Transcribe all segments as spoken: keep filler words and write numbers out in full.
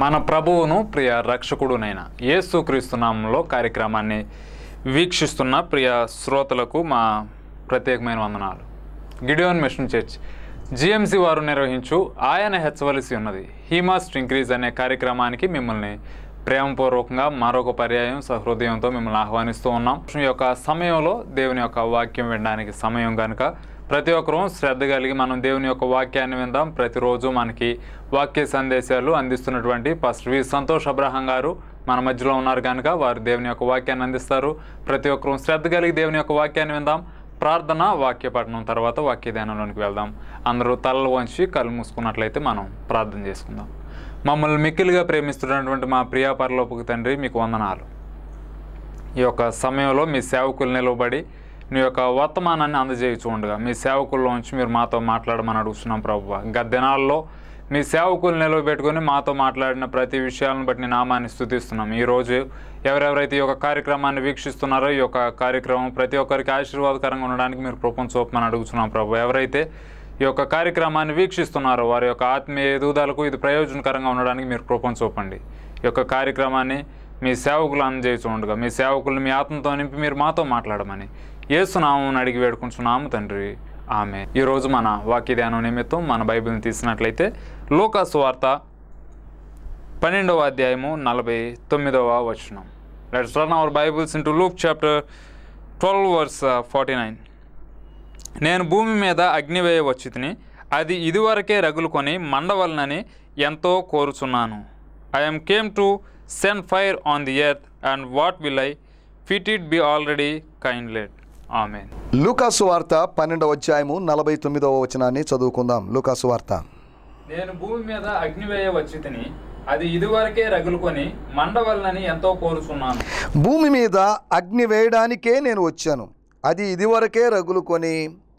మన ప్రభువును ప్రియ రక్షకుడునైన యేసుక్రీస్తు నామములో కార్యక్రమాన్ని వీక్షిస్తున్న ప్రియ శ్రోతలకు మా ప్రత్యేకమైన వందనాలు. గిడియోన్ మిషన్ చర్చ్ జిఎంసి వారు నిర్వహించు ఆయన హెచ్చవలసి ఉన్నది హీ మస్ట్ ఇంక్రీజ్ అనే కార్యక్రమానికి మిమ్మల్ని ప్రేమపూర్వకంగా మరొక పర్యాయం సహృదయంతో మిమ్మల్ని ఆహ్వానిస్తూ ఉన్నాం. ఈ యొక్క సమయంలో దేవుని యొక్క వాక్యం వినడానికి సమయం కనుక ప్రతి ఒక్కరూ శ్రద్ధ కలిగి మనం దేవుని యొక్క వాక్యాన్ని విందాం. ప్రతిరోజు మనకి వాక్య సందేశాలు అందిస్తున్నటువంటి పాస్టర్ వి సంతోష్ అబ్రహం గారు మన మధ్యలో ఉన్నారు కనుక వారు దేవుని యొక్క వాక్యాన్ని అందిస్తారు. ప్రతి ఒక్కరూ శ్రద్ధ కలిగి దేవుని యొక్క వాక్యాన్ని విందాం. ప్రార్థన, వాక్య పఠనం తర్వాత వాక్య ధ్యానంలోనికి వెళ్దాం. అందరూ తలలు వంచి కళ్ళు మూసుకున్నట్లయితే మనం ప్రార్థన చేసుకుందాం. మమ్మల్ని మిక్కిలిగా ప్రేమిస్తున్నటువంటి మా ప్రియా పరలోకపు తండ్రి, మీకు వందనాలు. ఈ యొక్క సమయంలో మీ సేవకులు నిలవబడి మీ యొక్క వర్తమానాన్ని అందజేయచ్చు ఉండగా మీ సేవకుల్లోంచి మీరు మాతో మాట్లాడమని అడుగుతున్నాం ప్రభువా. గత దినాల్లో మీ సేవకులు నిలవబెట్టుకొని మాతో మాట్లాడిన ప్రతి విషయాలను బట్టి నామాన్ని స్తుతిస్తున్నాం. ఈరోజు ఎవరెవరైతే ఈ యొక్క కార్యక్రమాన్ని వీక్షిస్తున్నారో ఈ యొక్క కార్యక్రమం ప్రతి ఒక్కరికి ఆశీర్వాదకరంగా ఉండడానికి మీరు కృపను చూపమని అడుగుతున్నాం ప్రభు. ఎవరైతే ఈ యొక్క కార్యక్రమాన్ని వీక్షిస్తున్నారో వారి యొక్క ఆత్మీయ ఎదుగుదలకు ఇది ప్రయోజనకరంగా ఉండడానికి మీరు కృపను చూపండి. ఈ యొక్క కార్యక్రమాన్ని మీ సేవకులు అందజేయచ్చు ఉండగా మీ సేవకులను మీ ఆత్మతో నింపి మీరు మాతో మాట్లాడమని యేసునామమున అడిగి వేడుకుంటున్నాము తండ్రి, ఆమె. ఈరోజు మన వాక్య ధ్యానం నిమిత్తం మన బైబిల్ని తీసినట్లయితే లూకా సువార్త పన్నెండవ అధ్యాయము నలభై తొమ్మిదవ వచనం. Let's turn our bibles into Luke chapter twelve verse forty nine. నేను భూమి మీద అగ్నివేయ వచ్చి తిని అది ఇదివరకే రగులుకొని మండవలనని ఎంతో కోరుచున్నాను. I'm came to send fire on the earth and what will I fit it be already kindled. ఆమేన్. లూకా సువార్త పన్నెండవ అధ్యాయము నలభై తొమ్మిదవ వచనాన్ని చదువుకుందాం. లూకా సువార్త. నేను భూమి మీద అగ్నివేయ వచ్చి తిని అది ఇదివరకే రగులుకొని మండవలనని ఎంతో కోరుచున్నాను. భూమి మీద అగ్ని వేయడానికే నేను వచ్చాను, అది ఇదివరకే రగులుకొని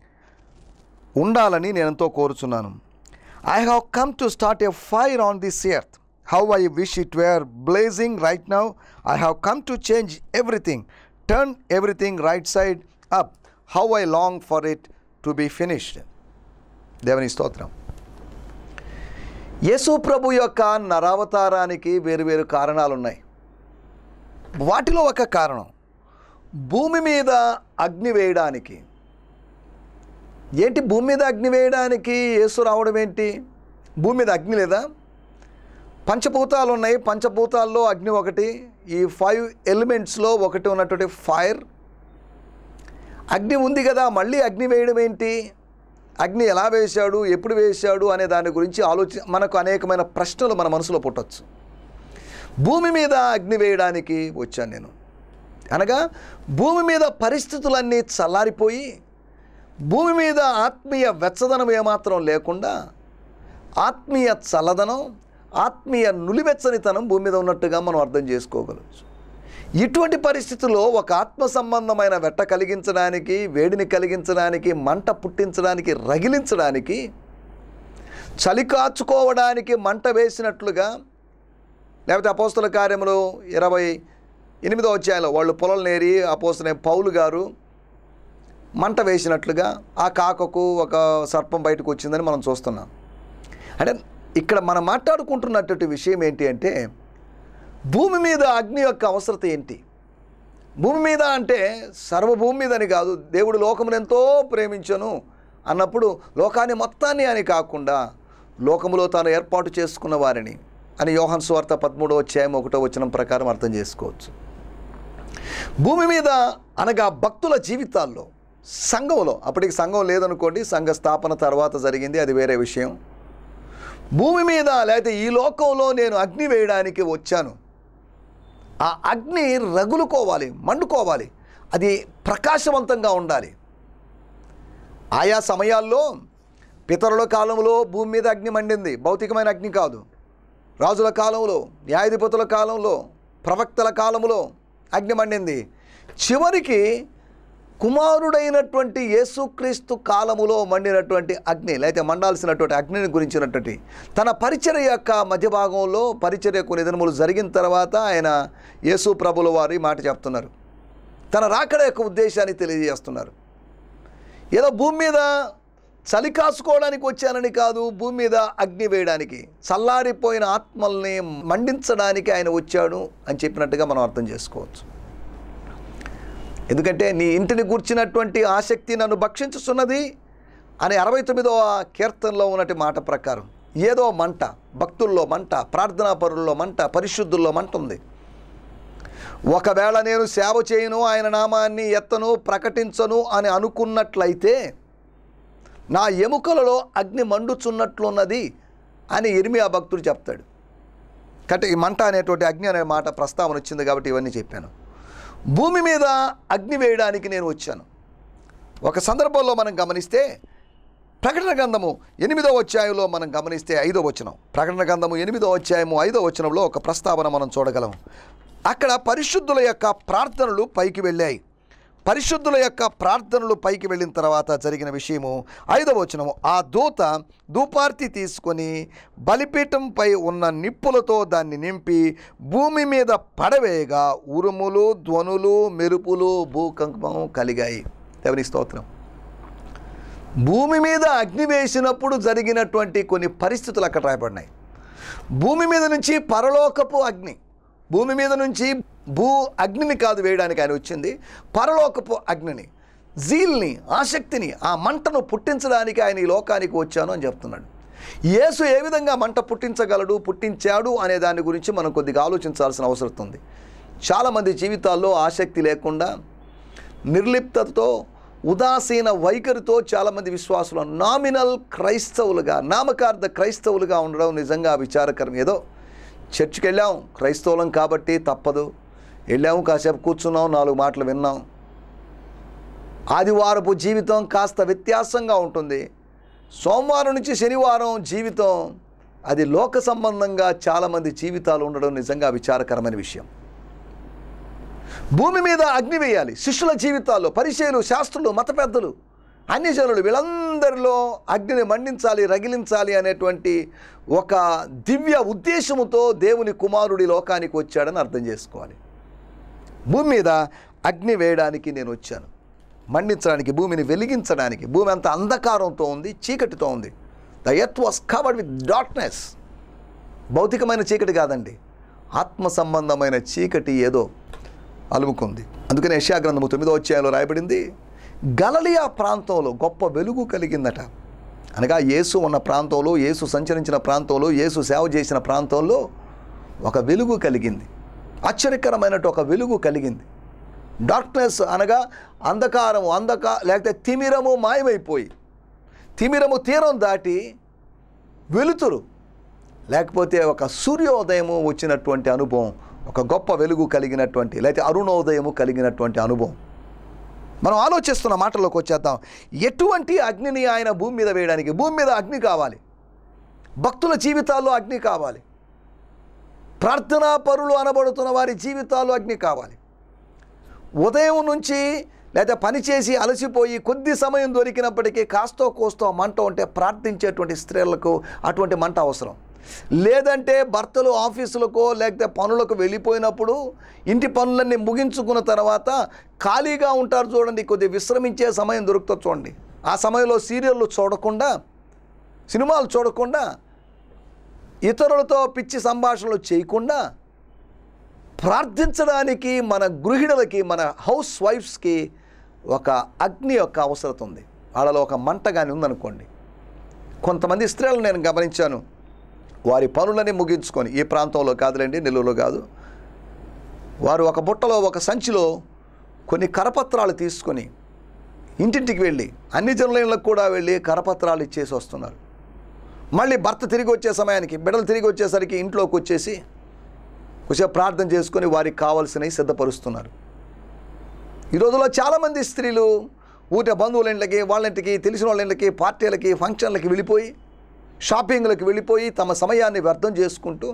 ఉండాలని నేను ఎంతో కోరుచున్నాను. I have come to start a fire on this earth. How I wish it were blazing right now. I have come to change everything, turn everything right side up. How I long for it to be finished. దేవుని స్తోత్రం. యేసు ప్రభు యొక్క నరావతారానికి వేరు వేరు కారణాలు ఉన్నాయి. వాటిలో ఒక కారణం భూమి మీద అగ్ని వేయడానికి. ఏంటి భూమి మీద అగ్ని వేయడానికి యేసు రావడం ఏంటి? భూమి మీద అగ్ని లేదా? పంచభూతాలు ఉన్నాయి, పంచభూతాల్లో అగ్ని ఒకటి. ఈ ఫైవ్ ఎలిమెంట్స్లో ఒకటి ఉన్నటువంటి ఫైర్. అగ్ని ఉంది కదా, మళ్ళీ అగ్ని వేయడం ఏంటి? అగ్ని ఎలా వేశాడు, ఎప్పుడు వేశాడు అనే దాని గురించి ఆలోచి మనకు అనేకమైన ప్రశ్నలు మన మనసులో పుట్టవచ్చు. భూమి మీద అగ్ని వేయడానికి వచ్చాను నేను అనగా భూమి మీద పరిస్థితులన్నీ చల్లారిపోయి భూమి మీద ఆత్మీయ వెచ్చదనం ఏమాత్రం లేకుండా ఆత్మీయ చల్లదనం, ఆత్మీయ నులివెచ్చనితనం భూమి మీద ఉన్నట్టుగా మనం అర్థం చేసుకోగలచ్చు. ఇటువంటి పరిస్థితుల్లో ఒక ఆత్మ సంబంధమైన వెట్ట కలిగించడానికి, వేడిని కలిగించడానికి, మంట పుట్టించడానికి, రగిలించడానికి, చలి కాచుకోవడానికి మంట వేసినట్లుగా, లేకపోతే అపోస్తల కార్యములు ఇరవై ఎనిమిదో అధ్యాయంలో వాళ్ళు పొలం నేరి అపోస్తలైన పౌలు గారు మంట వేసినట్లుగా ఆ కాకకు ఒక సర్పం బయటకు వచ్చిందని మనం చూస్తున్నాం. అంటే ఇక్కడ మనం మాట్లాడుకుంటున్నటువంటి విషయం ఏంటి అంటే భూమి మీద అగ్ని యొక్క అవసరత ఏంటి? భూమి మీద అంటే సర్వభూమి మీద అని కాదు. దేవుడు లోకమును ఎంతో ప్రేమించను అన్నప్పుడు లోకాన్ని మొత్తాన్ని అని కాకుండా లోకములో తాను ఏర్పాటు చేసుకున్న వారిని అని యోహాను సువార్త పదమూడవ అధ్యాయం ఒకటో వచనం ప్రకారం అర్థం చేసుకోవచ్చు. భూమి మీద అనగా భక్తుల జీవితాల్లో, సంఘంలో, అప్పటికి సంఘం లేదనుకోండి, సంఘ స్థాపన తర్వాత జరిగింది, అది వేరే విషయం. భూమి మీద లేకపోతే ఈ లోకంలో నేను అగ్ని వేయడానికి వచ్చాను. ఆ అగ్ని రగులుకోవాలి, మండుకోవాలి, అది ప్రకాశవంతంగా ఉండాలి. ఆయా సమయాల్లో పితరుల కాలంలో భూమి మీద అగ్ని మండింది, భౌతికమైన అగ్ని కాదు. రాజుల కాలంలో, న్యాయాధిపతుల కాలంలో, ప్రవక్తల కాలంలో అగ్ని మండింది. చివరికి కుమారుడైనటువంటి యేసుక్రీస్తు కాలములో మండినటువంటి అగ్ని, లేకపోతే మండాల్సినటువంటి అగ్నిని గురించినటువంటి తన పరిచర్య యొక్క మధ్య భాగంలో పరిచర్య కొన్ని దినములు జరిగిన తర్వాత ఆయన యేసు ప్రభుల వారి మాట చెప్తున్నారు. తన రాకడ యొక్క ఉద్దేశాన్ని తెలియజేస్తున్నారు. ఏదో భూమి మీద చలి కాసుకోవడానికి వచ్చానని కాదు, భూమి మీద అగ్ని వేయడానికి, చల్లారిపోయిన ఆత్మల్ని మండించడానికి ఆయన వచ్చాడు అని చెప్పినట్టుగా మనం అర్థం చేసుకోవచ్చు. ఎందుకంటే నీ ఇంటిని గూర్చినటువంటి ఆసక్తి నన్ను భక్షించుతున్నది అని అరవై తొమ్మిదవ కీర్తనలో ఉన్నటి మాట ప్రకారం ఏదో మంట, భక్తుల్లో మంట, ప్రార్థనా పరుల్లో మంట, పరిశుద్ధుల్లో మంట ఉంది. ఒకవేళ నేను సేవ చేయను, ఆయన నామాన్ని ఎత్తను, ప్రకటించను అని అనుకున్నట్లయితే నా ఎముకలలో అగ్ని మండుచున్నట్లున్నది అని ఇర్మియా భక్తుడు చెప్తాడు. కాబట్టి ఈ మంట అనేటువంటి అగ్ని అనే మాట ప్రస్తావన వచ్చింది కాబట్టి ఇవన్నీ చెప్పాను. భూమి మీద అగ్ని వేయడానికి నేను వచ్చాను. ఒక సందర్భంలో మనం గమనిస్తే ప్రకటన గ్రంథము ఎనిమిదో అధ్యాయంలో మనం గమనిస్తే ఐదో వచనం, ప్రకటన గ్రంథము ఎనిమిదో అధ్యాయము ఐదో వచనంలో ఒక ప్రస్తావన మనం చూడగలం. అక్కడ పరిశుద్ధుల యొక్క ప్రార్థనలు పైకి వెళ్ళాయి. పరిశుద్ధుల యొక్క ప్రార్థనలు పైకి వెళ్ళిన తర్వాత జరిగిన విషయము ఐదవ వచనము, ఆ దూత ధూపార్తి తీసుకొని బలిపీఠంపై ఉన్న నిప్పులతో దాన్ని నింపి భూమి మీద పడవేయగా ఉరుములు, ధ్వనులు, మెరుపులు, భూకంపం కలిగాయి. దేవుని స్తోత్రం. భూమి మీద అగ్ని వేసినప్పుడు జరిగినటువంటి కొన్ని పరిస్థితులు అక్కడ రాయబడినాయి. భూమి మీద నుంచి పరలోకపు అగ్ని, భూమి మీద నుంచి భూ అగ్నిని కాదు వేయడానికి ఆయన వచ్చింది, పరలోకపు అగ్నిని, జీల్ని, ఆసక్తిని, ఆ మంటను పుట్టించడానికి ఆయన ఈ లోకానికి వచ్చాను అని చెప్తున్నాడు. యేసు ఏ విధంగా మంట పుట్టించగలడు, పుట్టించాడు అనే దాని గురించి మనం కొద్దిగా ఆలోచించాల్సిన అవసరం ఉంది. చాలామంది జీవితాల్లో ఆసక్తి లేకుండా, నిర్లిప్తతో, ఉదాసీన వైఖరితో చాలామంది విశ్వాసులు నామినల్ క్రైస్తవులుగా, నామకార్థ క్రైస్తవులుగా ఉండడం నిజంగా విచారకరం. ఏదో చర్చికి వెళ్ళాం, క్రైస్తవులం కాబట్టి తప్పదు, వెళ్ళాము, కాసేపు కూర్చున్నాం, నాలుగు మాటలు విన్నాం. ఆదివారపు జీవితం కాస్త వ్యత్యాసంగా ఉంటుంది. సోమవారం నుంచి శనివారం జీవితం అది లోక సంబంధంగా చాలామంది జీవితాలు ఉండడం నిజంగా విచారకరమైన విషయం. భూమి మీద అగ్ని వేయాలి. శిష్యుల జీవితాల్లో పరిచయులు, శాస్త్రులు, మత పెద్దలు, అన్యజనులు వీళ్ళందరిలో అగ్నిని మండించాలి, రగిలించాలి అనేటువంటి ఒక దివ్య ఉద్దేశముతో దేవుని కుమారుడి లోకానికి వచ్చాడని అర్థం చేసుకోవాలి. భూమి మీద అగ్ని వేయడానికి నేను వచ్చాను, మండించడానికి, భూమిని వెలిగించడానికి. భూమి అంత అంధకారంతో ఉంది, చీకటితో ఉంది. The earth was covered with darkness. భౌతికమైన చీకటి కాదండి, ఆత్మ సంబంధమైన చీకటి ఏదో అలుముకుంది. అందుకని యెషయా గ్రంథము తొమ్మిదో అధ్యాయంలో రాయబడింది, గలిలయ ప్రాంతంలో గొప్ప వెలుగు కలిగిందట. అనగా యేసు ఉన్న ప్రాంతంలో, యేసు సంచరించిన ప్రాంతంలో, యేసు సేవ చేసిన ప్రాంతంలో ఒక వెలుగు కలిగింది. ఆశ్చర్యకరమైనట్టు ఒక వెలుగు కలిగింది. డార్క్నెస్ అనగా అంధకారము, అంధకా లేకపోతే తిమిరము మాయమైపోయి, తిమిరము తీరం దాటి వెలుతురు లేకపోతే ఒక సూర్యోదయము వచ్చినటువంటి అనుభవం, ఒక గొప్ప వెలుగు కలిగినటువంటి లేకపోతే అరుణోదయము కలిగినటువంటి అనుభవం. మనం ఆలోచిస్తున్న మాటల్లోకి వచ్చేద్దాం. ఎటువంటి అగ్నిని ఆయన భూమి మీద వేయడానికి? భూమి మీద అగ్ని కావాలి, భక్తుల జీవితాల్లో అగ్ని కావాలి, ప్రార్థనా పరులు అనబడుతున్న వారి జీవితాల్లో అగ్ని కావాలి. ఉదయం నుంచి లేదా పనిచేసి అలసిపోయి కొద్ది సమయం దొరికినప్పటికీ కాస్తో కోస్తో మంట ఉంటే ప్రార్థించేటువంటి స్త్రీలకు అటువంటి మంట అవసరం. లేదంటే భర్తలు ఆఫీసులకో లేకపోతే పనులకు వెళ్ళిపోయినప్పుడు ఇంటి పనులన్నీ ముగించుకున్న తర్వాత ఖాళీగా ఉంటారు చూడండి, కొద్దిగా విశ్రమించే సమయం దొరుకుతుంది చూడండి. ఆ సమయంలో సీరియళ్ళు చూడకుండా, సినిమాలు చూడకుండా, ఇతరులతో పిచ్చి సంభాషణలు చేయకుండా ప్రార్థించడానికి మన గృహిణులకి, మన హౌస్ వైఫ్స్కి ఒక అగ్ని యొక్క అవసరం ఉంది. వాళ్ళలో ఒక మంట కానీ ఉందనుకోండి. కొంతమంది స్త్రీలను నేను గమనించాను, వారి పనులని ముగించుకొని, ఈ ప్రాంతంలో కాదులేండి, నెల్లూరులో కాదు, వారు ఒక బుట్టలో, ఒక సంచిలో కొన్ని కరపత్రాలు తీసుకొని ఇంటింటికి వెళ్ళి అన్ని జనులకు కూడా వెళ్ళి కరపత్రాలు ఇచ్చేసి వస్తున్నారు. మళ్ళీ భర్త తిరిగి వచ్చే సమయానికి, బిడ్డలు తిరిగి వచ్చేసరికి ఇంట్లోకి వచ్చేసి కొంచెం ప్రార్థన చేసుకొని వారికి కావాల్సినవి సిద్ధపరుస్తున్నారు. ఈ రోజుల్లో చాలామంది స్త్రీలు ఊట బంధువుల ఇంట్లకి, వాళ్ళ ఇంటికి, తెలిసిన వాళ్ళ ఇంట్లకి, పార్టీలకి, ఫంక్షన్లకి వెళ్ళిపోయి, షాపింగ్లకు వెళ్ళిపోయి తమ సమయాన్ని వ్యర్థం చేసుకుంటూ,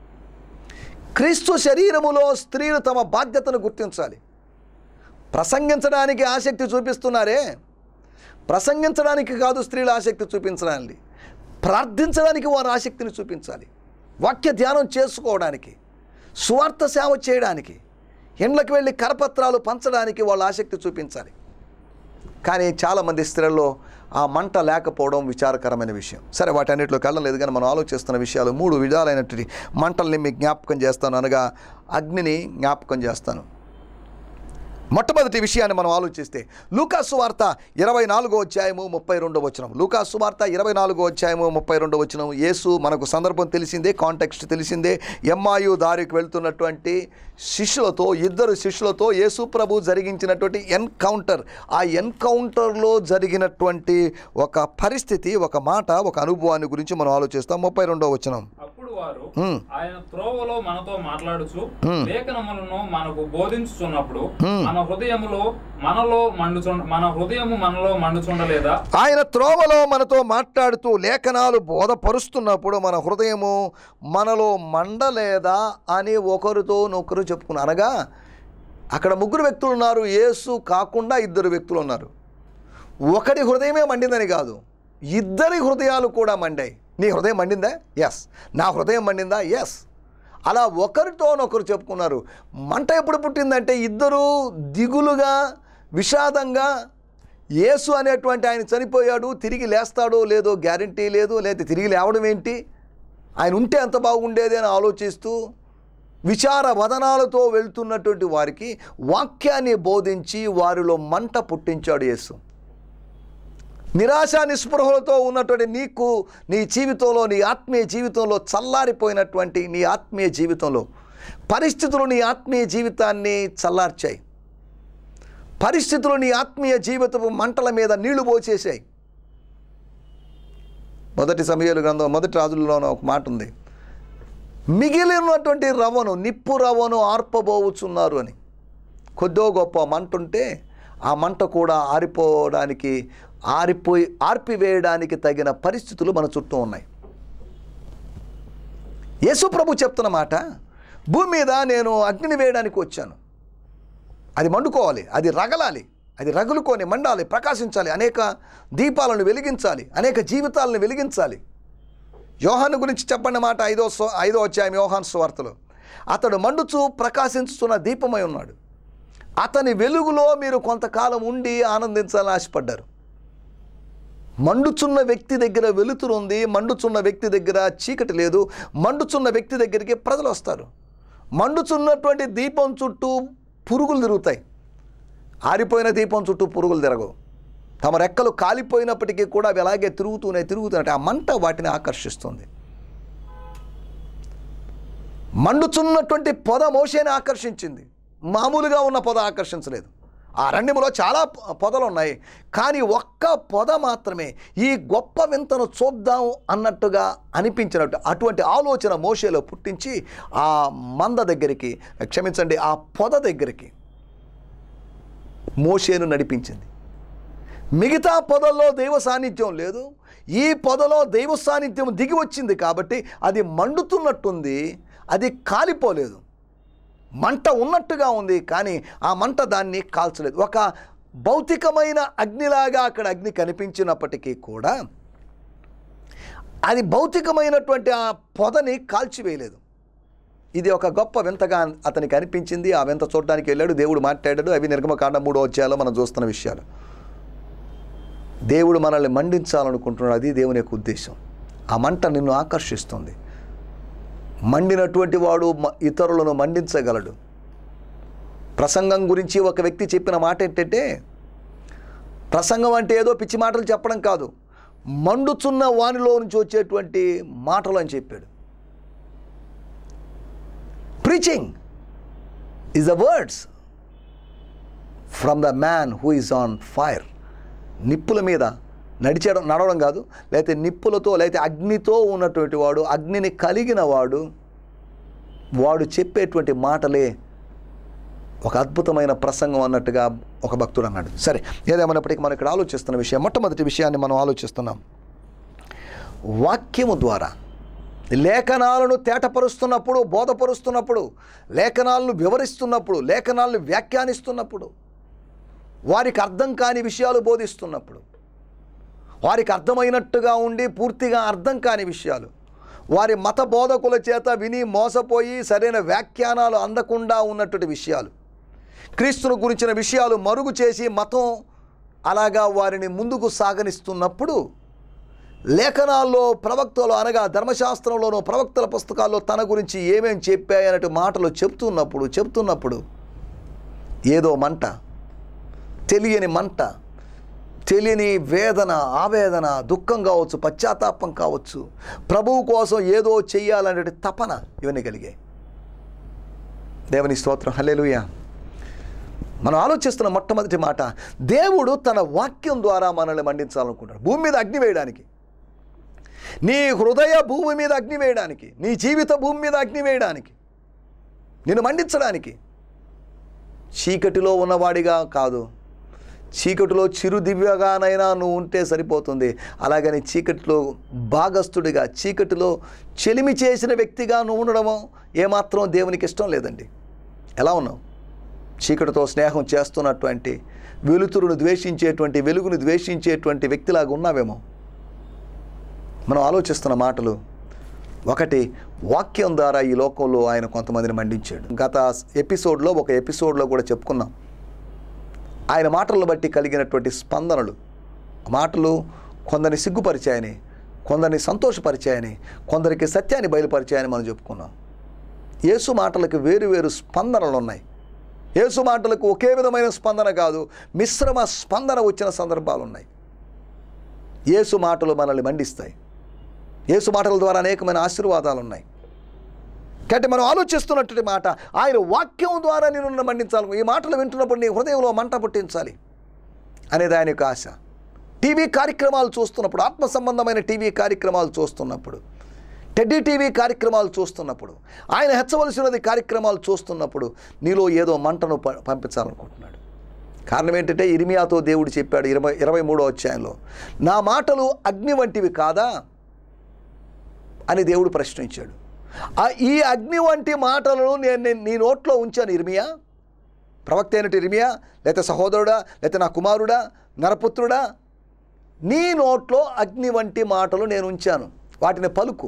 క్రీస్తు శరీరములో స్త్రీలు తమ బాధ్యతను గుర్తించాలి. ప్రసంగించడానికి ఆసక్తి చూపిస్తున్నారే, ప్రసంగించడానికి కాదు స్త్రీలు ఆసక్తి చూపించడానికి, ప్రార్థించడానికి వారు ఆసక్తిని చూపించాలి. వాక్య ధ్యానం చేసుకోవడానికి, సువార్త సేవ చేయడానికి, ఇండ్లకు వెళ్ళి కరపత్రాలు పంచడానికి వాళ్ళు ఆసక్తి చూపించాలి. కానీ చాలామంది స్త్రీల్లో ఆ మంట లేకపోవడం విచారకరమైన విషయం. సరే, వాటన్నిటిలోకి వెళ్ళలేదు, కానీ మనం ఆలోచిస్తున్న విషయాలు మూడు విధాలైనటువంటి మంటల్ని మీకు జ్ఞాపకం చేస్తాను, అనగా అగ్నిని జ్ఞాపకం చేస్తాను. మొట్టమొదటి విషయాన్ని మనం ఆలోచిస్తే లూకాసు వార్త ఇరవై నాలుగో అధ్యాయము ముప్పై రెండో వచనం. లూకాసు వార్త ఇరవై నాలుగో అధ్యాయము ముప్పై రెండో వచనం. యేసు, మనకు సందర్భం తెలిసిందే, కాంటెక్స్ట్ తెలిసిందే. ఎమ్మాయు దారికి వెళ్తున్నటువంటి శిష్యులతో, ఇద్దరు శిష్యులతో యేసు ప్రభు జరిగించినటువంటి ఎన్కౌంటర్, ఆ ఎన్కౌంటర్లో జరిగినటువంటి ఒక పరిస్థితి, ఒక మాట, ఒక అనుభవాన్ని గురించి మనం ఆలోచిస్తాం. ముప్పై రెండో వచనం. అప్పుడు వారు ఆయన త్రోవలో మనతో మాట్లాడుచు లేఖనములను మనకు బోధించుచున్నప్పుడు మన హృదయములో మనలో మండుచు మన హృదయము మనలో మండుచుండలేదా? ఆయన త్రోవలో మనతో మాట్లాడుతూ లేఖనాలు బోధపరుస్తున్నప్పుడు మన హృదయము మనలో మండలేదా అని ఒకరితో నొకరు చెప్పుకున్నారు. అనగా అక్కడ ముగ్గురు వ్యక్తులు ఉన్నారు, యేసు కాకుండా ఇద్దరు వ్యక్తులు ఉన్నారు. ఒకటి హృదయమే మండిందని కాదు, ఇద్దరి హృదయాలు కూడా మండాయి. నీ హృదయం మండిందా? ఎస్. నా హృదయం మండిందా? ఎస్. అలా ఒకరితోనొకరు చెప్పుకున్నారు. మంట ఎప్పుడు పుట్టిందంటే ఇద్దరు దిగులుగా, విషాదంగా, యేసు అనేటువంటి ఆయన చనిపోయాడు, తిరిగి లేస్తాడో లేదో గ్యారంటీ లేదు, లేదా తిరిగి లేవడం ఏంటి, ఆయన ఉంటే ఎంత బాగుండేది అని ఆలోచిస్తూ విచార వదనాలతో వెళ్తున్నటువంటి వారికి వాక్యాన్ని బోధించి వారిలో మంట పుట్టించాడు యేసు. నిరాశ నిస్పృహలతో ఉన్నటువంటి నీకు, నీ జీవితంలో, నీ ఆత్మీయ జీవితంలో చల్లారిపోయినటువంటి నీ ఆత్మీయ జీవితంలో పరిస్థితులు నీ ఆత్మీయ జీవితాన్ని చల్లార్చాయి. పరిస్థితులు నీ ఆత్మీయ జీవితపు మంటల మీద నీళ్లు పోసేసాయి. మొదటి సమూయేలు గ్రంథం మొదటి రాజుల్లోనూ ఒక మాట ఉంది, మిగిలినటువంటి రవ్వను, నిప్పు రవ్వను ఆర్పబోవుచున్నారు అని. కొద్దో గొప్ప మంట ఉంటే ఆ మంట కూడా ఆరిపోవడానికి, ఆరిపోయి ఆర్పివేయడానికి తగిన పరిస్థితులు మన చుట్టూ ఉన్నాయి. యేసు ప్రభు చెప్తున్న మాట, భూమి మీద నేను అగ్నిని వేయడానికి వచ్చాను. అది మండుకోవాలి, అది రగలాలి, అది రగులుకొని మండాలి, ప్రకాశించాలి, అనేక దీపాలను వెలిగించాలి, అనేక జీవితాలను వెలిగించాలి. యోహాను గురించి చెప్పండి మాట ఐదో ఐదో అధ్యాయం యోహాను సువార్తలో, అతడు మండుచు ప్రకాశించుతున్న దీపమై ఉన్నాడు. అతని వెలుగులో మీరు కొంతకాలం ఉండి ఆనందించాలని ఆశపడ్డారు. మండుచున్న వ్యక్తి దగ్గర వెలుతురు ఉంది, మండుచున్న వ్యక్తి దగ్గర చీకటి లేదు. మండుచున్న వ్యక్తి దగ్గరికి ప్రజలు వస్తారు. మండుచున్నటువంటి దీపం చుట్టూ పురుగులు తిరుగుతాయి, ఆరిపోయిన దీపం చుట్టూ పురుగులు తిరగవు. తమ రెక్కలు కాలిపోయినప్పటికీ కూడా అవి అలాగే తిరుగుతూనే తిరుగుతున్నట్టు ఆ మంట వాటిని ఆకర్షిస్తుంది. మండుచున్నటువంటి పొద మోషేని ఆకర్షించింది, మామూలుగా ఉన్న పొద ఆకర్షించలేదు. ఆ అరణ్యములో చాలా పొదలు ఉన్నాయి, కానీ ఒక్క పొద మాత్రమే ఈ గొప్ప వింతను చూద్దాం అన్నట్టుగా అనిపించినట్టు అటువంటి ఆలోచన మోషేలో పుట్టించి ఆ మంద దగ్గరికి, క్షమించండి, ఆ పొద దగ్గరికి మోషేను నడిపించింది. మిగతా పొదల్లో దైవ సాన్నిధ్యం లేదు, ఈ పొదలో దైవ సాన్నిధ్యం దిగి వచ్చింది కాబట్టి అది మండుతున్నట్టుంది, అది కాలిపోలేదు. మంట ఉన్నట్టుగా ఉంది, కానీ ఆ మంట దాన్ని కాల్చలేదు. ఒక భౌతికమైన అగ్నిలాగా అక్కడ అగ్ని కనిపించినప్పటికీ కూడా అది భౌతికమైనటువంటి ఆ పొదని కాల్చివేయలేదు. ఇది ఒక గొప్ప వింతగా అతనికి అనిపించింది. ఆ వింత చూడడానికి వెళ్ళాడు, దేవుడు మాట్లాడాడు. అవి నిర్గమకాండం మూడో అధ్యాయంలో మనం చూస్తున్న విషయాలు. దేవుడు మనల్ని మండించాలనుకుంటున్నాడు, అది దేవుని యొక్క ఉద్దేశం. ఆ మంట నిన్ను ఆకర్షిస్తుంది. మండినటువంటి వాడు ఇతరులను మండించగలడు. ప్రసంగం గురించి ఒక వ్యక్తి చెప్పిన మాట ఏంటంటే, ప్రసంగం అంటే ఏదో పిచ్చి మాటలు చెప్పడం కాదు, మండుచున్న వానిలో నుంచి వచ్చేటువంటి మాటలు అని చెప్పాడు. Preaching is the words from the man who is on fire. నిప్పుల మీద నడిచడం నడవడం కాదు, లేకపోతే నిప్పులతో లేకపోతే అగ్నితో ఉన్నటువంటి వాడు, అగ్నిని కలిగిన వాడు, వాడు చెప్పేటువంటి మాటలే ఒక అద్భుతమైన ప్రసంగం అన్నట్టుగా ఒక భక్తుడు అన్నాడు. సరే, ఏదేమైనప్పటికీ మనం ఇక్కడ ఆలోచిస్తున్న విషయం, మొట్టమొదటి విషయాన్ని మనం ఆలోచిస్తున్నాం. వాక్యము ద్వారా లేఖనాలను తేటపరుస్తున్నప్పుడు, బోధపరుస్తున్నప్పుడు, లేఖనాలను వివరిస్తున్నప్పుడు, లేఖనాలను వ్యాఖ్యానిస్తున్నప్పుడు, వారికి అర్థం కాని విషయాలు బోధిస్తున్నప్పుడు, వారికి అర్థమైనట్టుగా ఉండి పూర్తిగా అర్థం కాని విషయాలు, వారి మత బోధకుల చేత విని మోసపోయి సరైన వ్యాఖ్యానాలు అందకుండా ఉన్నటువంటి విషయాలు, క్రీస్తును గురించిన విషయాలు మరుగు చేసి మతం అలాగా వారిని ముందుకు సాగనిస్తున్నప్పుడు లేఖనాల్లో ప్రవక్తలు అనగా ధర్మశాస్త్రంలోనూ ప్రవక్తల పుస్తకాల్లో తన గురించి ఏమేం చెప్పాయన్నట్టు మాటలు చెప్తున్నప్పుడు చెప్తున్నప్పుడు ఏదో మంట, తెలియని మంట, తెలియని వేదన, ఆవేదన, దుఃఖం కావచ్చు, పశ్చాత్తాపం కావచ్చు, ప్రభువు కోసం ఏదో చెయ్యాలనే తపన ఇవన్నీ కలిగాయి. దేవుని స్తోత్రం, హల్లెలూయా. మనం ఆలోచిస్తున్న మొట్టమొదటి మాట, దేవుడు తన వాక్యం ద్వారా మనల్ని మండించాలనుకుంటాడు. భూమి మీద అగ్ని వేయడానికి, నీ హృదయ భూమి మీద అగ్ని వేయడానికి, నీ జీవిత భూమి మీద అగ్ని వేయడానికి, నిన్ను మండించడానికి. చీకటిలో ఉన్నవాడిగా కాదు, చీకటిలో చిరు దివ్యగానైనా నువ్వు ఉంటే సరిపోతుంది. అలాగని చీకటిలో భాగస్థుడిగా, చీకటిలో చెలిమి చేసిన వ్యక్తిగా నువ్వు ఉండడమో ఏమాత్రం దేవునికి ఇష్టం లేదండి. ఎలా ఉన్నావు? చీకటితో స్నేహం చేస్తున్నటువంటి, వెలుతురును ద్వేషించేటువంటి, వెలుగును ద్వేషించేటువంటి వ్యక్తిలాగా ఉన్నావేమో. మనం ఆలోచిస్తున్న మాటలు ఒకటి, వాక్యం ద్వారా ఈ లోకంలో ఆయన కొంతమందిని మండించాడు. గత ఎపిసోడ్లో ఒక ఎపిసోడ్లో కూడా చెప్పుకున్నాం. ఆయన మాటలను బట్టి కలిగినటువంటి స్పందనలు, మాటలు కొందరిని సిగ్గుపరిచాయని, కొందరిని సంతోషపరిచాయని, కొందరికి సత్యాన్ని బయలుపరిచాయని మనం చెప్పుకున్నాం. యేసు మాటలకు వేరు వేరు స్పందనలు ఉన్నాయి. యేసు మాటలకు ఒకే విధమైన స్పందన కాదు, మిశ్రమ స్పందన వచ్చిన సందర్భాలు ఉన్నాయి. యేసు మాటలు మనల్ని మండిస్తాయి. యేసు మాటల ద్వారా అనేకమైన ఆశీర్వాదాలు ఉన్నాయి. కాబట్టి మనం ఆలోచిస్తున్నటువంటి మాట, ఆయన వాక్యం ద్వారా నేను మండించాలి. ఈ మాటలు వింటున్నప్పుడు నీ హృదయంలో మంట పుట్టించాలి అనేది ఆయన యొక్క ఆశ. టీవీ కార్యక్రమాలు చూస్తున్నప్పుడు, ఆత్మ సంబంధమైన టీవీ కార్యక్రమాలు చూస్తున్నప్పుడు, టెడ్డీ టీవీ కార్యక్రమాలు చూస్తున్నప్పుడు, ఆయన హెచ్చవలసినది కార్యక్రమాలు చూస్తున్నప్పుడు నీలో ఏదో మంటను పంపించాలనుకుంటున్నాడు. కారణం ఏంటంటే ఇర్మియాతో దేవుడు చెప్పాడు ఇరవై ఇరవై మూడో అధ్యాయంలో, నా మాటలు అగ్ని వంటివి కాదా అని దేవుడు ప్రశ్నించాడు. ఈ అగ్ని వంటి మాటలను నేను నీ నోట్లో ఉంచాను ఇర్మియా. ప్రవక్త అయినట్టు ఇర్మియా, లేకపోతే సహోదరుడా, లేకపోతే నా కుమారుడా, నరపుత్రుడా, నీ నోట్లో అగ్ని వంటి మాటలు నేను ఉంచాను. వాటిని పలుకు,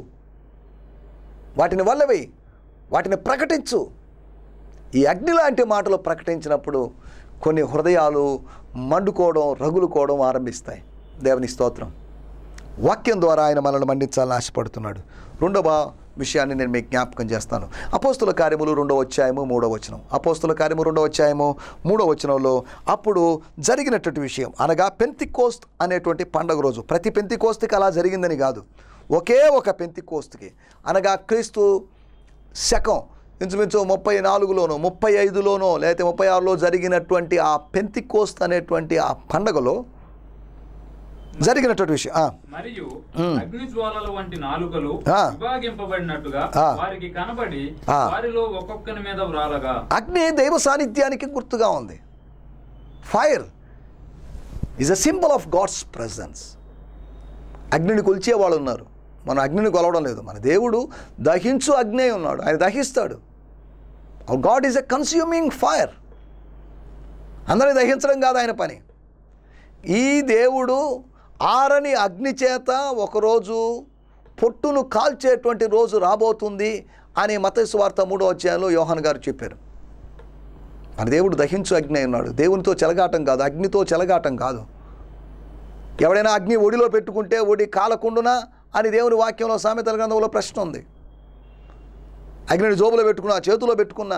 వాటిని వల్లవేయి, వాటిని ప్రకటించు. ఈ అగ్ని లాంటి మాటలు ప్రకటించినప్పుడు కొన్ని హృదయాలు మండుకోవడం, రగులుకోవడం ఆరంభిస్తాయి. దేవుని స్తోత్రం. వాక్యం ద్వారా ఆయన మనల్ని మండించాలని ఆశపడుతున్నాడు. రెండవ విషయాన్ని నేను మీకు జ్ఞాపకం చేస్తాను. అపోస్తుల కార్యములు రెండవ అధ్యాయము మూడవ వచనం. అపోస్తుల కార్యము రెండవ అధ్యాయము మూడవ వచనంలో అప్పుడు జరిగినటువంటి విషయం అనగా పెంతికోస్త్ అనేటువంటి పండుగ రోజు. ప్రతి పెంతికోస్తుకి అలా జరిగిందని కాదు, ఒకే ఒక పెంతికోస్తుకి అనగా క్రీస్తు శకం ఇంచుమించు ముప్పై నాలుగులోనో ముప్పై ఐదులోనో లేకపోతే ముప్పై ఆరులో జరిగినటువంటి ఆ పెంతికోస్త్ అనేటువంటి ఆ పండుగలో జరిగినటువంటి విషయం. మరియు అగ్ని జ్వాలల వంటి నాలుకలు విభాగింపబడినట్టుగా వారికి కనబడి వారిలో ఒక్కొక్కని మీద వ్రాలగా. అగ్ని దైవ సాన్నిధ్యానికి గుర్తుగా ఉంది. Fire is a symbol of God's presence. అగ్నిని కొలిచే వాళ్ళు ఉన్నారు, మనం అగ్నిని కొలవడం లేదు. మన దేవుడు దహించు అగ్ని ఉన్నాడు, ఆయన దహిస్తాడు. Our God is a consuming fire. అందరిని దహించడం కాదు ఆయన పని. ఈ దేవుడు ఆరని అగ్ని చేత ఒకరోజు పొట్టును కాల్చేటువంటి రోజు రాబోతుంది అని మత్తయి సువార్త మూడో అధ్యాయంలో యోహాను గారు చెప్పారు. మన దేవుడు దహించు అగ్ని ఉన్నాడు. దేవునితో చెలగాటం కాదు, అగ్నితో చెలగాటం కాదు. ఎవడైనా అగ్ని ఒడిలో పెట్టుకుంటే ఒడి కాలకుండునా అని దేవుని వాక్యంలో సామెతల గ్రంథంలో ప్రశ్న ఉంది. అగ్నిని జోబులో పెట్టుకున్నా, చేతిలో పెట్టుకున్నా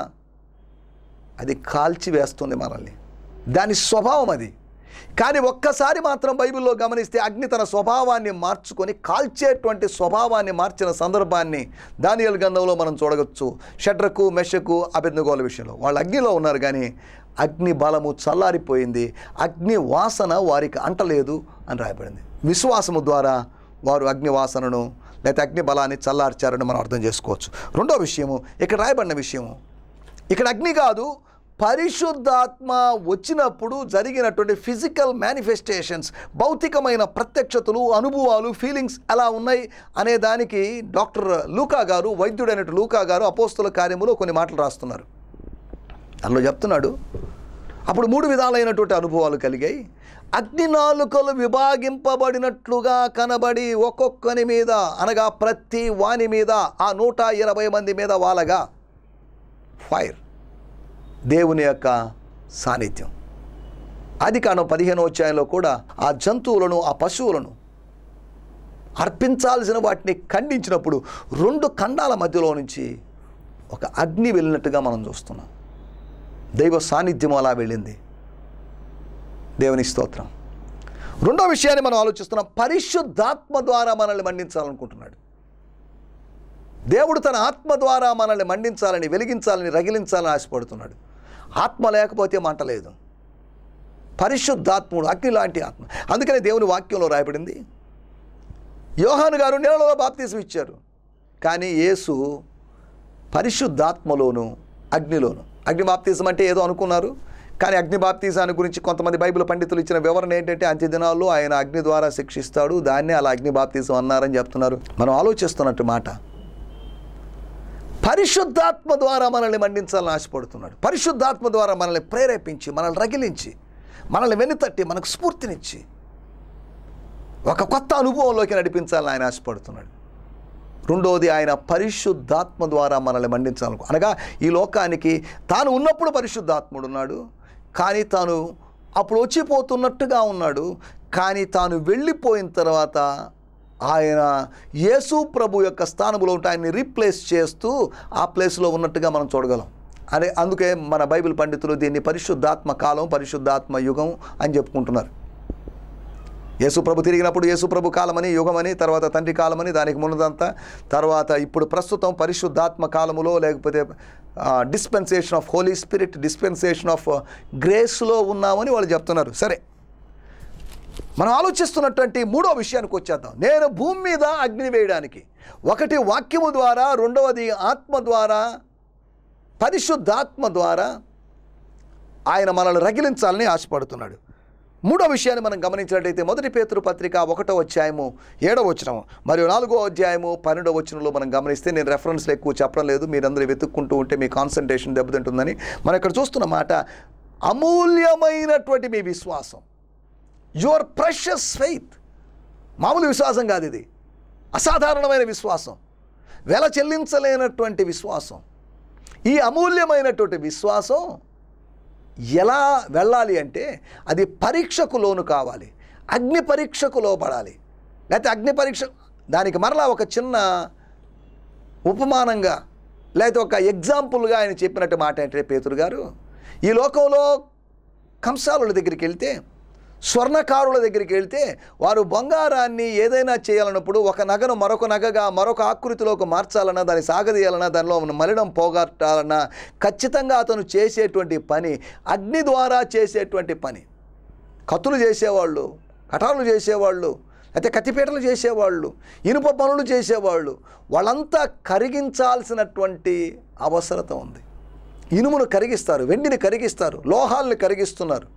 అది కాల్చి వేస్తుంది మనల్ని. దాని స్వభావం అది. కానీ ఒక్కసారి మాత్రం బైబిల్లో గమనిస్తే అగ్ని తన స్వభావాన్ని మార్చుకొని కాల్చేటువంటి స్వభావాన్ని మార్చిన సందర్భాన్ని దానియేలు గ్రంథంలో మనం చూడవచ్చు. షడ్రకు, మెషకు, అబేద్నెగోల విషయంలో వాళ్ళు అగ్నిలో ఉన్నారు, కానీ అగ్ని బలము చల్లారిపోయింది, అగ్ని వాసన వారికి అంటలేదు అని రాయబడింది. విశ్వాసము ద్వారా వారు అగ్ని వాసనను లేకపోతే అగ్ని బలాన్ని చల్లార్చారని మనం అర్థం చేసుకోవచ్చు. రెండో విషయము ఇక్కడ రాయబడిన విషయము, ఇక్కడ అగ్ని కాదు, పరిశుద్ధాత్మ వచ్చినప్పుడు జరిగినటువంటి ఫిజికల్ మేనిఫెస్టేషన్స్, భౌతికమైన ప్రత్యక్షతలు, అనుభవాలు, ఫీలింగ్స్ ఎలా ఉన్నాయి అనే దానికి డాక్టర్ లూకా గారు, వైద్యుడైనట్టు లూకా గారు అపోస్తుల కార్యములో కొన్ని మాటలు రాస్తున్నారు. అందులో చెప్తున్నాడు, అప్పుడు మూడు విధాలైనటువంటి అనుభవాలు కలిగాయి. అగ్ని నాలుకలు విభాగింపబడినట్లుగా కనబడి ఒక్కొక్కని మీద అనగా ప్రతి వాని మీద ఆ నూట ఇరవై మంది మీద వాలగా. ఫైర్ దేవుని యొక్క సాన్నిధ్యం. ఆది కాండం పదిహేనో అధ్యాయంలో కూడా ఆ జంతువులను ఆ పశువులను అర్పించాల్సిన వాటిని ఖండించినప్పుడు రెండు ఖండాల మధ్యలో నుంచి ఒక అగ్ని వెళ్ళినట్టుగా మనం చూస్తున్నాం. దైవ సాన్నిధ్యం అలా వెళ్ళింది. దేవుని స్తోత్రం. రెండో విషయాన్ని మనం ఆలోచిస్తున్నాం. పరిశుద్ధాత్మ ద్వారా మనల్ని మండించాలనుకుంటున్నాడు దేవుడు. తన ఆత్మ ద్వారా మనల్ని మండించాలని, వెలిగించాలని, రగిలించాలని ఆశపడుతున్నాడు. ఆత్మ లేకపోతే మంట లేదు. పరిశుద్ధాత్ముడు అగ్ని లాంటి ఆత్మ. అందుకనే దేవుని వాక్యంలో రాయబడింది, యోహాను గారు నీళ్ళలో బాప్తీసం ఇచ్చారు, కానీ యేసు పరిశుద్ధాత్మలోను అగ్నిలోను. అగ్ని బాప్తీసం అంటే ఏదో అనుకున్నారు, కానీ అగ్ని బాప్తీసాన్ని గురించి కొంతమంది బైబిల్ పండితులు ఇచ్చిన వివరణ ఏంటంటే అంత్య దినాల్లో ఆయన అగ్ని ద్వారా శిక్షిస్తాడు, దాన్నే అలా అగ్ని బాప్తీసం అన్నారని చెప్తున్నారు. మనం ఆలోచిస్తున్నట్టు మాట. పరిశుద్ధాత్మ ద్వారా మనల్ని మండించాలని ఆశపడుతున్నాడు. పరిశుద్ధాత్మ ద్వారా మనల్ని ప్రేరేపించి, మనల్ని రగిలించి, మనల్ని వెనుతట్టి, మనకు స్ఫూర్తినిచ్చి ఒక కొత్త అనుభవంలోకి నడిపించాలని ఆయన ఆశపడుతున్నాడు. రెండోది, ఆయన పరిశుద్ధాత్మ ద్వారా మనల్ని మండించాలను. అనగా ఈ లోకానికి తాను ఉన్నప్పుడు పరిశుద్ధాత్ముడు ఉన్నాడు, కానీ తాను అప్పుడు వచ్చిపోతున్నట్టుగా ఉన్నాడు. కానీ తాను వెళ్ళిపోయిన తర్వాత ఆయన యేసు ప్రభు యొక్క స్థానంలో ఉంటే ఆయన్ని రీప్లేస్ చేస్తూ ఆ ప్లేస్లో ఉన్నట్టుగా మనం చూడగలం. అదే అందుకే మన బైబిల్ పండితులు దీన్ని పరిశుద్ధాత్మ కాలం, పరిశుద్ధాత్మ యుగం అని చెప్పుకుంటున్నారు. యేసు ప్రభు తిరిగినప్పుడు యేసు ప్రభు కాలమని, యుగమని, తర్వాత తండ్రి కాలమని, దానికి ముందంతా, తర్వాత ఇప్పుడు ప్రస్తుతం పరిశుద్ధాత్మ కాలములో, లేకపోతే dispensation of holy spirit, dispensation of గ్రేస్లో ఉన్నామని వాళ్ళు చెప్తున్నారు. సరే, మనం ఆలోచిస్తున్నటువంటి మూడో విషయానికి వచ్చేద్దాం. నేను భూమి మీద అగ్ని వేయడానికి, ఒకటి వాక్యము ద్వారా, రెండవది ఆత్మ ద్వారా, పరిశుద్ధాత్మ ద్వారా ఆయన మనల్ని రగిలించాలని ఆశపడుతున్నాడు. మూడో విషయాన్ని మనం గమనించినట్లయితే మొదటి పేతురు పత్రిక ఒకటో అధ్యాయము ఏడవ వచనం మరియు నాలుగో అధ్యాయము పన్నెండవ వచనంలో మనం గమనిస్తే, నేను రెఫరెన్స్లు ఎక్కువ చెప్పడం లేదు, మీరందరూ వెతుక్కుంటూ ఉంటే మీ కాన్సన్ట్రేషన్ దెబ్బతింటుందని. మనం ఇక్కడ చూస్తున్న మాట, అమూల్యమైనటువంటి మీ విశ్వాసం, యువర్ ప్రెషస్ ఫెయిత్. మామూలు విశ్వాసం కాదు ఇది, అసాధారణమైన విశ్వాసం, వెల చెల్లించలేనటువంటి విశ్వాసం. ఈ అమూల్యమైనటువంటి విశ్వాసం ఎలా వెళ్ళాలి అంటే అది పరీక్షకు లోను కావాలి, అగ్ని పరీక్షకు లోపడాలి. లేకపోతే అగ్ని పరీక్ష, దానికి మరలా ఒక చిన్న ఉపమానంగా లేకపోతే ఒక ఎగ్జాంపుల్గా ఆయన చెప్పినట్టు మాట ఏంటంటే, పేతురు గారు ఈ లోకంలో కంసాలుల దగ్గరికి వెళ్తే, స్వర్ణకారుల దగ్గరికి వెళ్తే, వారు బంగారాన్ని ఏదైనా చేయాలన్నప్పుడు ఒక నగను మరొక నగగా, మరొక ఆకృతిలోకి మార్చాలన్నా, దాన్ని సాగదీయాలన్నా, దానిలో మలినం పోగొట్టాలన్నా ఖచ్చితంగా అతను చేసేటువంటి పని అగ్ని ద్వారా చేసేటువంటి పని. కత్తులు చేసేవాళ్ళు, కటారులు చేసేవాళ్ళు, అయితే కత్తిపీటలు చేసేవాళ్ళు, ఇనుప పనులు చేసేవాళ్ళు, వాళ్ళంతా కరిగించాల్సినటువంటి అవసరత ఉంది. ఇనుమును కరిగిస్తారు, వెండిని కరిగిస్తారు, లోహాలను కరిగిస్తున్నారు.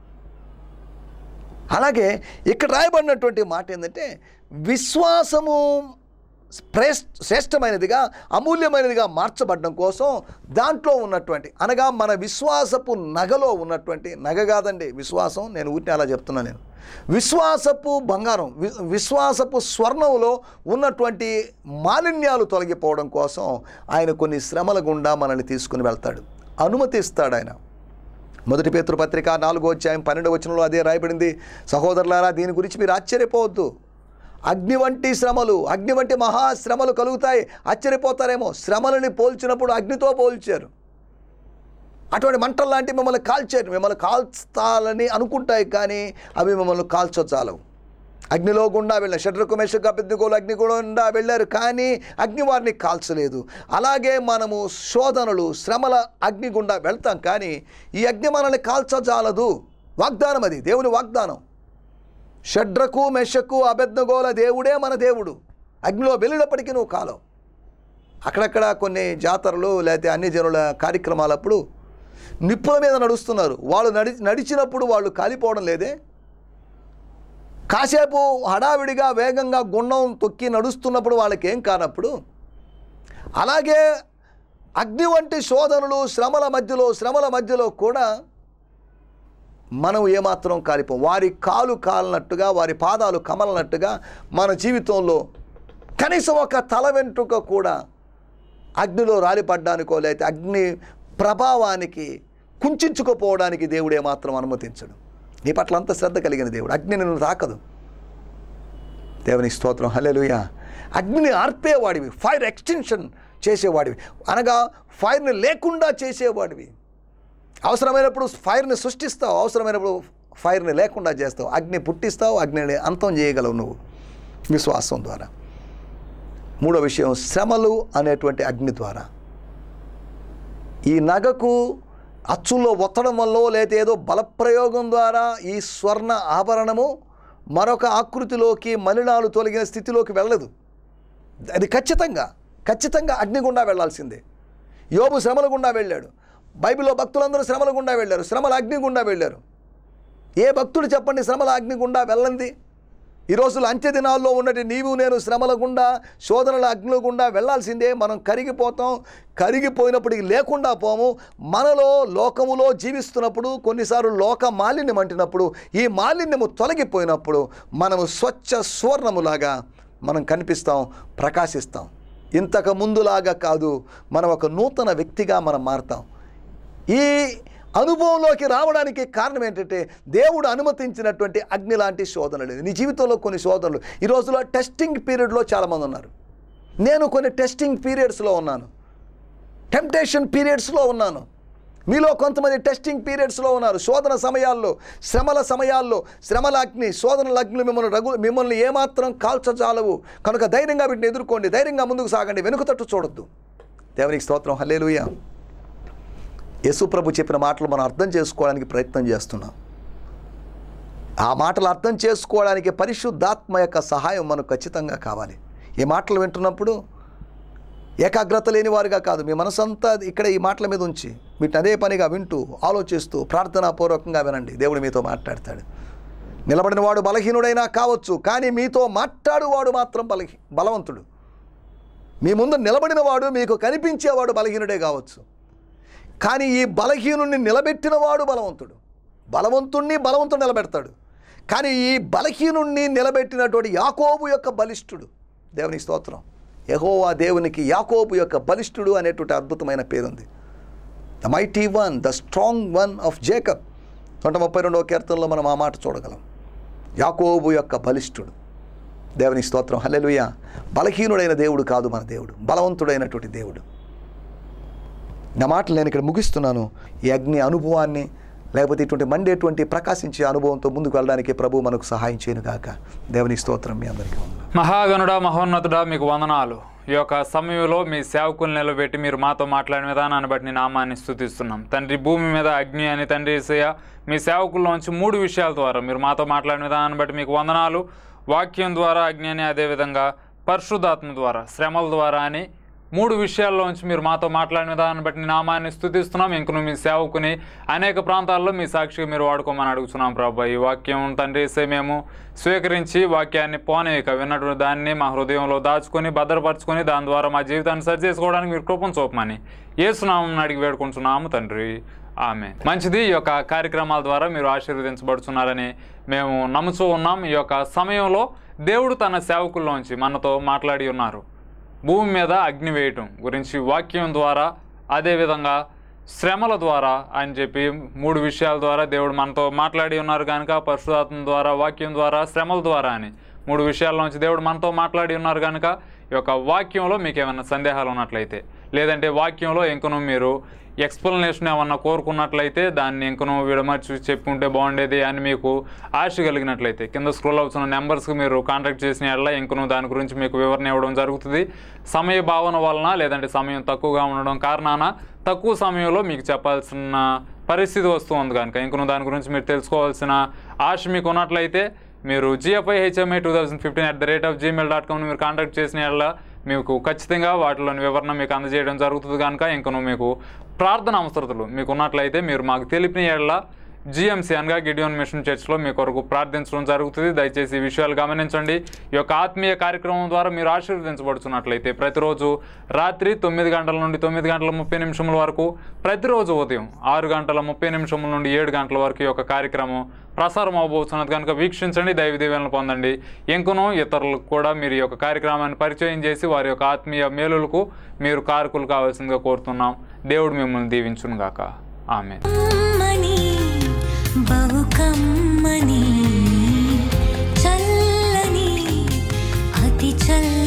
అలాగే ఇక్కడ రాయబడినటువంటి మాట ఏంటంటే, విశ్వాసము శ్రేష్టమైనదిగా, అమూల్యమైనదిగా మార్చబడడం కోసం దాంట్లో ఉన్నటువంటి, అనగా మన విశ్వాసపు నగలో ఉన్నటువంటి, నగ కాదండి విశ్వాసం, నేను ఊరిని అలా చెప్తున్నా, నేను విశ్వాసపు బంగారం, విశ్వాసపు స్వర్ణంలో ఉన్నటువంటి మాలిన్యాలు తొలగిపోవడం కోసం ఆయన కొన్ని శ్రమల గుండా మనల్ని తీసుకుని వెళ్తాడు, అనుమతిస్తాడు ఆయన. మొదటి పేతురు పత్రిక నాలుగో అధ్యాయం పన్నెండవ వచనంలో అదే రాయబడింది. సహోదరులారా, దీని గురించి మీరు ఆశ్చర్యపోవద్దు. అగ్ని వంటి శ్రమలు, అగ్ని వంటి మహాశ్రమలు కలుగుతాయి. ఆశ్చర్యపోతారేమో, శ్రమలని పోల్చినప్పుడు అగ్నితో పోల్చారు. అటువంటి మంటలు లాంటి మిమ్మల్ని కాల్చారు, మిమ్మల్ని కాల్చాలని అనుకుంటాయి, కానీ అవి మిమ్మల్ని కాల్చొచ్చాలవు. అగ్నిలో గుండా వెళ్ళిన షడ్రకు మేషకు అబేద్నెగోలు అగ్ని గుండా వెళ్ళారు, కానీ అగ్ని వారిని కాల్చలేదు. అలాగే మనము శోధనలు, శ్రమల అగ్ని గుండా వెళ్తాం, కానీ ఈ అగ్ని మనల్ని కాల్చజాలదు. వాగ్దానం అది, దేవుని వాగ్దానం. షడ్రకు మెషకు అబేద్నెగోల దేవుడే మన దేవుడు. అగ్నిలో వెళ్ళినప్పటికీ నువ్వు కాలవు. అక్కడక్కడ కొన్ని జాతరలు లేకపోతే అన్ని జనుల కార్యక్రమాలప్పుడు నిప్పుల మీద నడుస్తున్నారు, వాళ్ళు నడి నడిచినప్పుడు వాళ్ళు కాలిపోవడం లేదే. కాసేపు హడావిడిగా వేగంగా గుండం తొక్కి నడుస్తున్నప్పుడు వాళ్ళకి ఏం కానప్పుడు, అలాగే అగ్ని వంటి శోధనలు, శ్రమల మధ్యలో శ్రమల మధ్యలో కూడా మనం ఏమాత్రం కాలిపోం. వారి కాలు కాలినట్టుగా, వారి పాదాలు కమలనట్టుగా మన జీవితంలో కనీసం ఒక తల వెంట్రుక కూడా అగ్నిలో రాలిపడ్డానికో లేకపోతే అగ్ని ప్రభావానికి కుంచుకుపోవడానికి దేవుడు ఏమాత్రం అనుమతించడు. నీ పట్ల అంత శ్రద్ధ కలిగిన దేవుడు. అగ్ని నిన్ను తాకదు. దేవునికి స్తోత్రం. హల్లెలూయా. అగ్నిని ఆర్పేవాడివి, ఫైర్ ఎక్స్టెన్షన్ చేసేవాడివి, అనగా ఫైర్ని లేకుండా చేసేవాడివి. అవసరమైనప్పుడు ఫైర్ని సృష్టిస్తావు, అవసరమైనప్పుడు ఫైర్ని లేకుండా చేస్తావు. అగ్ని పుట్టిస్తావు, అగ్నిని అంతం చేయగలవు నువ్వు విశ్వాసం ద్వారా. మూడో విషయం, శ్రమలు అనేటువంటి అగ్ని ద్వారా. ఈ నగకు అచ్చుల్లో ఒత్తడం వల్ల లేదా ఏదో బలప్రయోగం ద్వారా ఈ స్వర్ణ ఆభరణము మరొక ఆకృతిలోకి మలినాలు తొలగిన స్థితిలోకి వెళ్ళదు. అది ఖచ్చితంగా ఖచ్చితంగా అగ్ని గుండా వెళ్ళాల్సిందే. యోబు శ్రమల గుండా వెళ్ళాడు. బైబిల్లో భక్తులందరూ శ్రమల గుండా వెళ్ళారు, శ్రమల అగ్ని గుండా వెళ్ళారు. ఏ భక్తుడు చెప్పండి శ్రమల అగ్ని గుండా వెళ్ళండి? ఈ రోజులు అంత్య దినాల్లో ఉన్నట్టు నీవు నేను శ్రమల గుండా, శోధనల అగ్ని గుండా వెళ్ళాల్సిందే. మనం కరిగిపోతాం. కరిగిపోయినప్పటికీ లేకుండా పోము. మనలో లోకములో జీవిస్తున్నప్పుడు కొన్నిసార్లు లోక మాలిన్యం అంటినప్పుడు, ఈ మాలిన్యము తొలగిపోయినప్పుడు మనము స్వచ్ఛ సువర్ణములాగా మనం కనిపిస్తాం, ప్రకాశిస్తాం. ఇంతకు ముందులాగా కాదు, మనం ఒక నూతన వ్యక్తిగా మనం మారుతాం. ఈ అనుభవంలోకి రావడానికి కారణం ఏంటంటే దేవుడు అనుమతించినటువంటి అగ్ని లాంటి శోధనలు. నీ జీవితంలో కొన్ని శోధనలు, ఈ రోజులో టెస్టింగ్ పీరియడ్లో చాలామంది ఉన్నారు. నేను కొన్ని టెస్టింగ్ పీరియడ్స్లో ఉన్నాను, టెంప్టేషన్ పీరియడ్స్లో ఉన్నాను. మీలో కొంతమంది టెస్టింగ్ పీరియడ్స్లో ఉన్నారు. శోధన సమయాల్లో, శ్రమల సమయాల్లో, శ్రమల అగ్ని, శోధనల అగ్ని మిమ్మల్ని రగు మిమ్మల్ని ఏమాత్రం కాల్చజాలవు. కనుక ధైర్యంగా వీటిని ఎదుర్కోండి, ధైర్యంగా ముందుకు సాగండి, వెనుక తట్టు చూడొద్దు. దేవునికి స్తోత్రం. హల్లెలూయా. యేసు ప్రభు చెప్పిన మాటలు మనం అర్థం చేసుకోవడానికి ప్రయత్నం చేస్తున్నాం. ఆ మాటలు అర్థం చేసుకోవడానికి పరిశుద్ధాత్మ యొక్క సహాయం మనకు ఖచ్చితంగా కావాలి. ఈ మాటలు వింటున్నప్పుడు ఏకాగ్రత లేని వారుగా కాదు, మీ మనసంతా ఇక్కడ ఈ మాటల మీద ఉంచి వీటిని అదే పనిగా వింటూ ఆలోచిస్తూ ప్రార్థనాపూర్వకంగా వినండి. దేవుడు మీతో మాట్లాడతాడు. నిలబడిన వాడు బలహీనుడైనా కావచ్చు, కానీ మీతో మాట్లాడువాడు మాత్రం బలహీ బలవంతుడు. మీ ముందు నిలబడిన వాడు మీకు కనిపించేవాడు బలహీనుడే కావచ్చు, కానీ ఈ బలహీనుడిని నిలబెట్టిన వాడు బలవంతుడు. బలవంతుణ్ణి బలవంతుడు నిలబెడతాడు, కానీ ఈ బలహీనుణ్ణి నిలబెట్టినటువంటి యాకోబు యొక్క బలిష్ఠుడు. దేవునికి స్తోత్రం. యెహోవా దేవునికి యాకోబు యొక్క బలిష్ఠుడు అనేటువంటి అద్భుతమైన పేరుంది. The mighty one, the strong one of Jacob. నూట ముప్పై రెండవ కీర్తనలో మనం ఆ మాట చూడగలం. యాకోబు యొక్క బలిష్ఠుడు. దేవునికి స్తోత్రం. హల్లెలూయా. బలహీనుడైన దేవుడు కాదు మన దేవుడు, బలవంతుడైనటువంటి దేవుడు. నా మాటలు నేను ఇక్కడ ముగిస్తున్నాను. ఈ అగ్ని అనుభవాన్ని, లేకపోతే ఇటువంటి మండేటువంటి ప్రకాశించే అనుభవంతో ముందుకు వెళ్ళడానికి ప్రభు మనకు సహాయం చేయను గాక. దేవుని స్తోత్రం. మీ అందరికీ వందనాలు. మహాగణుడా, మహోన్నతుడా, మీకు వందనాలు. ఈ యొక్క సమయంలో మీ సేవకులు నిలబెట్టి మీరు మాతో మాట్లాడిన విధానాన్ని బట్టి నీ నామాన్ని స్తుతిస్తున్నాం తండ్రి. భూమి మీద అగ్ని అని తండ్రి యేసయ్య, మీ సేవకుల్లోంచి మూడు విషయాల ద్వారా మీరు మాతో మాట్లాడిన విధానాన్ని బట్టి మీకు వందనాలు. వాక్యం ద్వారా అగ్ని అని, అదేవిధంగా పరిశుద్ధాత్మ ద్వారా, శ్రమల ద్వారా అని మూడు విషయాల్లోంచి మీరు మాతో మాట్లాడిన విధానాన్ని బట్టి నామాన్ని స్తుతిస్తున్నాం. ఇంకను మీ సేవకుని అనేక ప్రాంతాల్లో మీ సాక్షిగా మీరు వాడుకోమని అడుగుతున్నాం ప్రభా. ఈ వాక్యం తండ్రి యేసయ్య మేము స్వీకరించి వాక్యాన్ని పోనేక విన్నటువంటి దాన్ని మా హృదయంలో దాచుకొని భద్రపరచుకొని దాని ద్వారా మా జీవితాన్ని సరి చేసుకోవడానికి మీరు కృపను చూపమని యేసునామం అడిగి వేడుకుంటున్నాము తండ్రి. ఆమేన్. మంచిది. ఈ యొక్క కార్యక్రమాల ద్వారా మీరు ఆశీర్వదించబడుతున్నారని మేము నమ్ముతూ ఉన్నాం. ఈ యొక్క సమయంలో దేవుడు తన సేవకుల్లోంచి మనతో మాట్లాడి ఉన్నారు. భూమి మీద అగ్ని వేయటం గురించి వాక్యం ద్వారా, అదేవిధంగా శ్రమల ద్వారా అని చెప్పి మూడు విషయాల ద్వారా దేవుడు మనతో మాట్లాడి ఉన్నారు కనుక, పరిశుద్ధాత్మ ద్వారా, వాక్యం ద్వారా, శ్రమల ద్వారా అని మూడు విషయాల్లోంచి దేవుడు మనతో మాట్లాడి ఉన్నారు కనుక, ఈ యొక్క వాక్యంలో మీకు ఏమైనా సందేహాలు ఉన్నట్లయితే, లేదంటే వాక్యంలో ఇంకనూ మీరు ఎక్స్ప్లెనేషన్ ఏమన్నా కోరుకున్నట్లయితే దాన్ని ఇంకనూ విడమర్చి చెప్పుకుంటే బాగుండేది అని మీకు ఆశ కలిగినట్లయితే కింద స్క్రోల్ అవుతున్న నెంబర్స్కి మీరు కాంటాక్ట్ చేసిన ఎడల ఇంకనూ దాని గురించి మీకు వివరణ ఇవ్వడం జరుగుతుంది. సమయ భావన వలన, లేదంటే సమయం తక్కువగా ఉండడం కారణాన తక్కువ సమయంలో మీకు చెప్పాల్సిన పరిస్థితి వస్తూ ఉంది కనుక ఇంకనూ దాని గురించి మీరు తెలుసుకోవాల్సిన ఆశ మీకు ఉన్నట్లయితే మీరు GFI HMI two thousand fifteen at the rate of Gmail dot కామ్ని మీరు కాంటాక్ట్ చేసిన ఎడల మీకు ఖచ్చితంగా వాటిలోని వివరణ మీకు అందజేయడం జరుగుతుంది కనుక ఇంకనూ మీకు ప్రార్థన అవసరతలు మీకు ఉన్నట్లయితే మీరు మాకు తెలిపిన ఎడల జిఎంసి అనగా గిడియోన్ మిషన్ చర్చ్లో మీ కొరకు ప్రార్థించడం జరుగుతుంది. దయచేసి ఈ విషయాలు గమనించండి. ఈ యొక్క ఆత్మీయ కార్యక్రమం ద్వారా మీరు ఆశీర్వదించబడుతున్నట్లయితే ప్రతిరోజు రాత్రి తొమ్మిది గంటల నుండి తొమ్మిది గంటల ముప్పై నిమిషముల వరకు, ప్రతిరోజు ఉదయం ఆరు గంటల ముప్పై నిమిషముల నుండి ఏడు గంటల వరకు ఈ యొక్క కార్యక్రమం ప్రసారం అవబోతున్నది కనుక వీక్షించండి, దైవ దీవెనలు పొందండి. ఇంకనూ ఇతరులకు కూడా మీరు ఈ యొక్క కార్యక్రమాన్ని పరిచయం చేసి వారి యొక్క ఆత్మీయ మేలులకు మీరు కారకులు కావాల్సిందిగా కోరుతున్నాం. దేవుడు మిమ్మల్ని దీవించును గాక. ఆమేన్. బహు కమ్మని చల్లని అతి చల్ల